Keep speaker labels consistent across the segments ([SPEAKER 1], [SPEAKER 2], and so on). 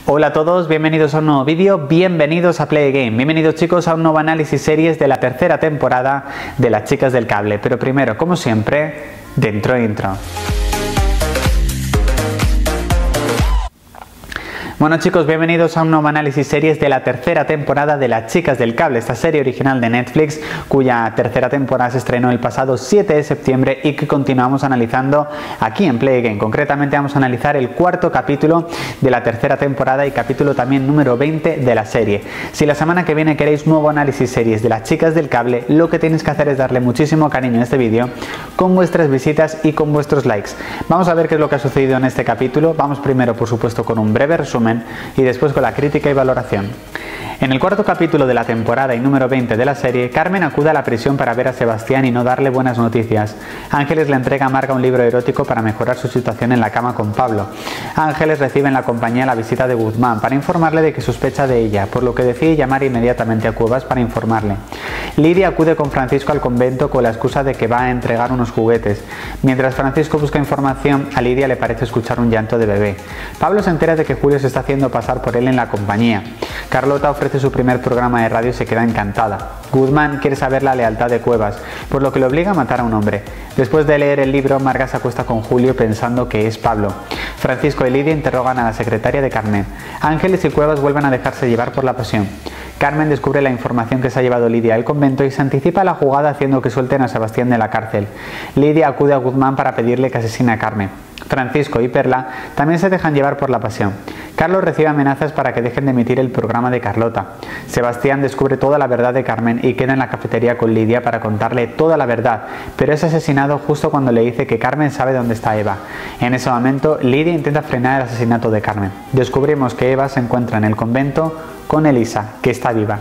[SPEAKER 1] Hola a todos, bienvenidos a un nuevo vídeo, bienvenidos a Play Game, bienvenidos chicos a un nuevo análisis series de la tercera temporada de Las Chicas del Cable, pero primero, como siempre, dentro intro. Bueno chicos, bienvenidos a un nuevo análisis series de la tercera temporada de Las Chicas del Cable, esta serie original de Netflix cuya tercera temporada se estrenó el pasado 7 de septiembre y que continuamos analizando aquí en Play Game. Concretamente vamos a analizar el cuarto capítulo de la tercera temporada y capítulo también número 20 de la serie. Si la semana que viene queréis nuevo análisis series de Las Chicas del Cable, lo que tenéis que hacer es darle muchísimo cariño a este vídeo con vuestras visitas y con vuestros likes. Vamos a ver qué es lo que ha sucedido en este capítulo. Vamos primero por supuesto con un breve resumen y después con la crítica y valoración. En el cuarto capítulo de la temporada y número 20 de la serie, Carmen acude a la prisión para ver a Sebastián y no darle buenas noticias. Ángeles le entrega a Marga un libro erótico para mejorar su situación en la cama con Pablo. Ángeles recibe en la compañía la visita de Guzmán para informarle de que sospecha de ella, por lo que decide llamar inmediatamente a Cuevas para informarle. Lidia acude con Francisco al convento con la excusa de que va a entregar unos juguetes. Mientras Francisco busca información, a Lidia le parece escuchar un llanto de bebé. Pablo se entera de que Julio se está haciendo pasar por él en la compañía. Carlota ofrece su primer programa de radio y se queda encantada. Guzmán quiere saber la lealtad de Cuevas, por lo que le obliga a matar a un hombre. Después de leer el libro, Marga se acuesta con Julio pensando que es Pablo. Francisco y Lidia interrogan a la secretaria de Carmen. Ángeles y Cuevas vuelven a dejarse llevar por la pasión. Carmen descubre la información que se ha llevado Lidia al convento y se anticipa la jugada haciendo que suelten a Sebastián de la cárcel. Lidia acude a Guzmán para pedirle que asesine a Carmen. Francisco y Perla también se dejan llevar por la pasión. Carlos recibe amenazas para que dejen de emitir el programa de Carlota. Sebastián descubre toda la verdad de Carmen y queda en la cafetería con Lidia para contarle toda la verdad, pero es asesinado justo cuando le dice que Carmen sabe dónde está Eva. En ese momento, Lidia intenta frenar el asesinato de Carmen. Descubrimos que Eva se encuentra en el convento con Elisa, que está viva.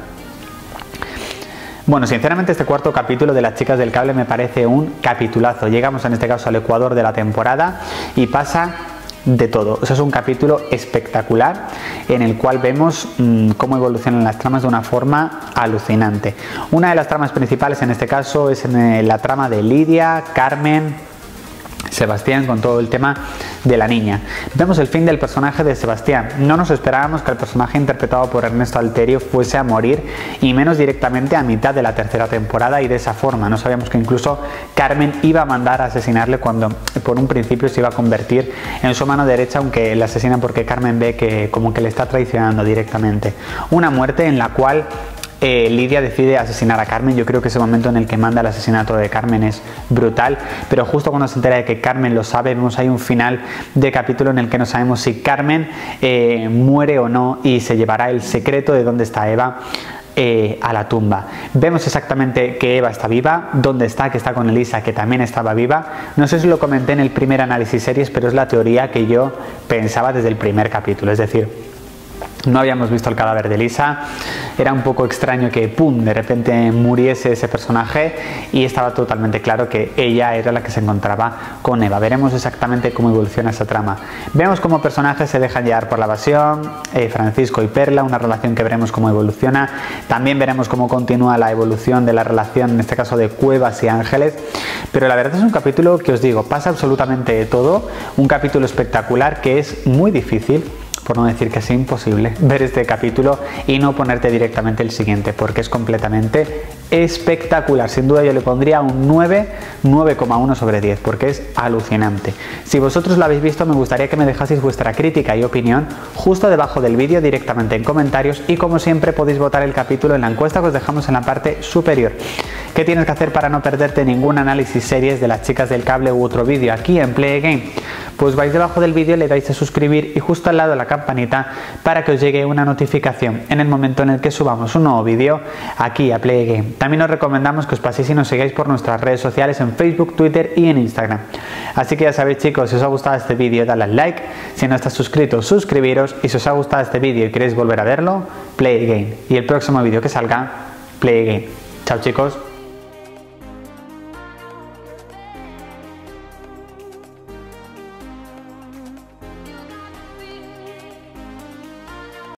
[SPEAKER 1] Bueno, sinceramente este cuarto capítulo de Las Chicas del Cable me parece un capitulazo. Llegamos en este caso al ecuador de la temporada y pasa de todo. O sea, es un capítulo espectacular en el cual vemos cómo evolucionan las tramas de una forma alucinante. Una de las tramas principales en este caso es en la trama de Lidia, Carmen, Sebastián, con todo el tema de la niña. Vemos el fin del personaje de Sebastián. No nos esperábamos que el personaje interpretado por Ernesto Alterio fuese a morir, y menos directamente a mitad de la tercera temporada y de esa forma. No sabíamos que incluso Carmen iba a mandar a asesinarle cuando por un principio se iba a convertir en su mano derecha, aunque le asesina porque Carmen ve que como que le está traicionando directamente. Una muerte en la cual Lidia decide asesinar a Carmen. Yo creo que ese momento en el que manda el asesinato de Carmen es brutal, pero justo cuando se entera de que Carmen lo sabe, vemos ahí un final de capítulo en el que no sabemos si Carmen muere o no y se llevará el secreto de dónde está Eva a la tumba. Vemos exactamente que Eva está viva, dónde está, que está con Elisa, que también estaba viva. No sé si lo comenté en el primer análisis series, pero es la teoría que yo pensaba desde el primer capítulo, es decir, no habíamos visto el cadáver de Elisa, era un poco extraño que ¡pum!, de repente muriese ese personaje y estaba totalmente claro que ella era la que se encontraba con Eva. Veremos exactamente cómo evoluciona esa trama. Vemos cómo personajes se dejan llevar por la pasión, Francisco y Perla, una relación que veremos cómo evoluciona. También veremos cómo continúa la evolución de la relación, en este caso de Cuevas y Ángeles. Pero la verdad es un capítulo que os digo, pasa absolutamente de todo, un capítulo espectacular que es muy difícil, por no decir que es imposible, ver este capítulo y no ponerte directamente el siguiente, porque es completamente espectacular. Sin duda yo le pondría un 9,1 sobre 10, porque es alucinante. Si vosotros lo habéis visto, me gustaría que me dejaseis vuestra crítica y opinión justo debajo del vídeo directamente en comentarios, y como siempre podéis votar el capítulo en la encuesta que os dejamos en la parte superior. ¿Qué tienes que hacer para no perderte ningún análisis series de Las Chicas del Cable u otro vídeo aquí en Play Game? Pues vais debajo del vídeo, le dais a suscribir y justo al lado de la campanita para que os llegue una notificación en el momento en el que subamos un nuevo vídeo aquí a Play Game. También os recomendamos que os paséis y nos sigáis por nuestras redes sociales en Facebook, Twitter y en Instagram. Así que ya sabéis chicos, si os ha gustado este vídeo dadle al like, si no estáis suscritos suscribiros, y si os ha gustado este vídeo y queréis volver a verlo, Play Game. Y el próximo vídeo que salga, Play Game. Chao chicos.